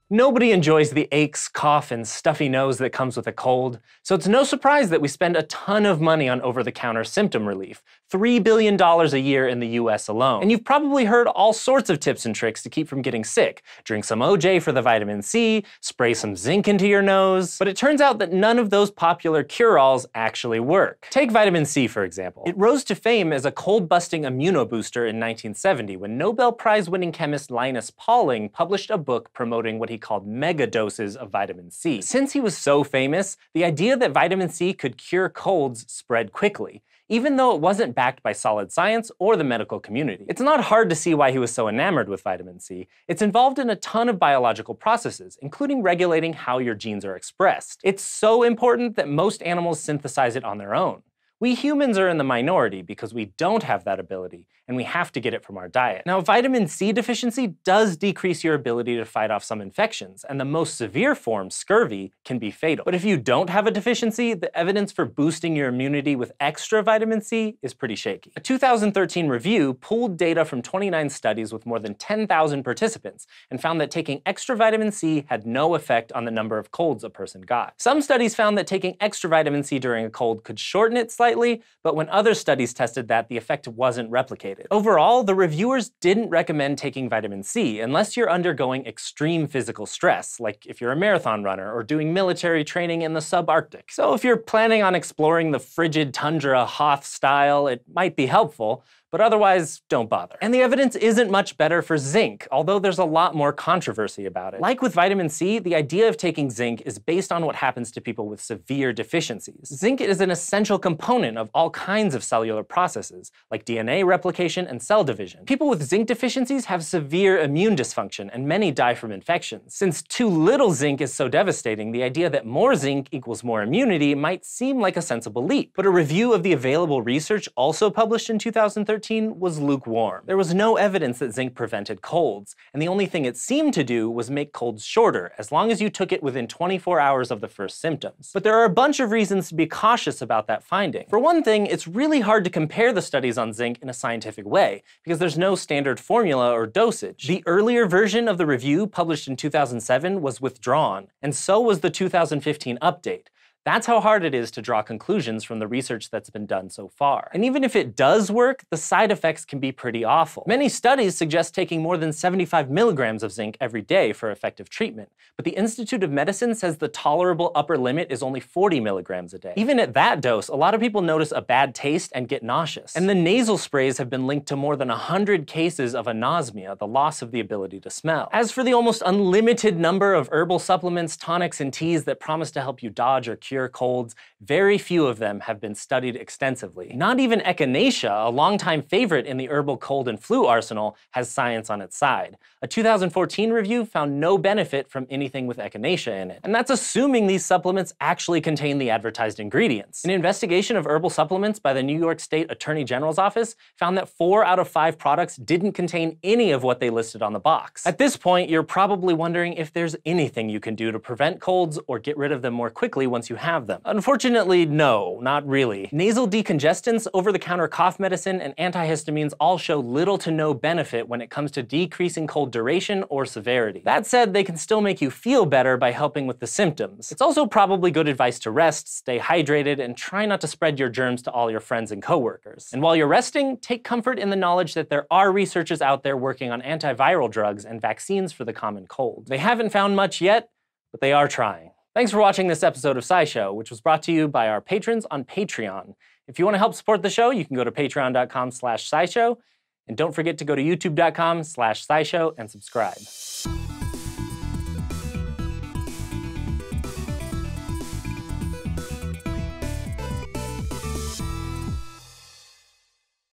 Nobody enjoys the aches, cough, and stuffy nose that comes with a cold, so it's no surprise that we spend a ton of money on over-the-counter symptom relief, $3 billion a year in the US alone. And you've probably heard all sorts of tips and tricks to keep from getting sick. Drink some OJ for the vitamin C, spray some zinc into your nose. But it turns out that none of those popular cure-alls actually work. Take vitamin C, for example. It rose to fame as a cold-busting immuno-booster in 1970 when Nobel Prize-winning chemist Linus Pauling published a book promoting what he called mega doses of vitamin C. Since he was so famous, the idea that vitamin C could cure colds spread quickly, even though it wasn't backed by solid science or the medical community. It's not hard to see why he was so enamored with vitamin C. It's involved in a ton of biological processes, including regulating how your genes are expressed. It's so important that most animals synthesize it on their own. We humans are in the minority because we don't have that ability, and we have to get it from our diet. Now, vitamin C deficiency does decrease your ability to fight off some infections, and the most severe form, scurvy, can be fatal. But if you don't have a deficiency, the evidence for boosting your immunity with extra vitamin C is pretty shaky. A 2013 review pooled data from 29 studies with more than 10,000 participants and found that taking extra vitamin C had no effect on the number of colds a person got. Some studies found that taking extra vitamin C during a cold could shorten it slightly, but when other studies tested that, the effect wasn't replicated. Overall, the reviewers didn't recommend taking vitamin C unless you're undergoing extreme physical stress, like if you're a marathon runner or doing military training in the subarctic. So if you're planning on exploring the frigid tundra Hoth style, it might be helpful, but otherwise, don't bother. And the evidence isn't much better for zinc, although there's a lot more controversy about it. Like with vitamin C, the idea of taking zinc is based on what happens to people with severe deficiencies. Zinc is an essential component of all kinds of cellular processes, like DNA replication and cell division. People with zinc deficiencies have severe immune dysfunction, and many die from infections. Since too little zinc is so devastating, the idea that more zinc equals more immunity might seem like a sensible leap. But a review of the available research also published in 2013 was lukewarm. There was no evidence that zinc prevented colds, and the only thing it seemed to do was make colds shorter, as long as you took it within 24 hours of the first symptoms. But there are a bunch of reasons to be cautious about that finding. For one thing, it's really hard to compare the studies on zinc in a scientific way, because there's no standard formula or dosage. The earlier version of the review, published in 2007, was withdrawn, and so was the 2015 update. That's how hard it is to draw conclusions from the research that's been done so far. And even if it does work, the side effects can be pretty awful. Many studies suggest taking more than 75 milligrams of zinc every day for effective treatment, but the Institute of Medicine says the tolerable upper limit is only 40 milligrams a day. Even at that dose, a lot of people notice a bad taste and get nauseous. And the nasal sprays have been linked to more than 100 cases of anosmia, the loss of the ability to smell. As for the almost unlimited number of herbal supplements, tonics, and teas that promise to help you dodge or cure colds, very few of them have been studied extensively. Not even echinacea, a longtime favorite in the herbal cold and flu arsenal, has science on its side. A 2014 review found no benefit from anything with echinacea in it. And that's assuming these supplements actually contain the advertised ingredients. An investigation of herbal supplements by the New York State Attorney General's office found that 4 out of 5 products didn't contain any of what they listed on the box. At this point, you're probably wondering if there's anything you can do to prevent colds or get rid of them more quickly once you have them. Unfortunately, no, not really. Nasal decongestants, over-the-counter cough medicine, and antihistamines all show little to no benefit when it comes to decreasing cold duration or severity. That said, they can still make you feel better by helping with the symptoms. It's also probably good advice to rest, stay hydrated, and try not to spread your germs to all your friends and coworkers. And while you're resting, take comfort in the knowledge that there are researchers out there working on antiviral drugs and vaccines for the common cold. They haven't found much yet, but they are trying. Thanks for watching this episode of SciShow, which was brought to you by our patrons on Patreon. If you want to help support the show, you can go to patreon.com/SciShow, and don't forget to go to youtube.com/SciShow and subscribe.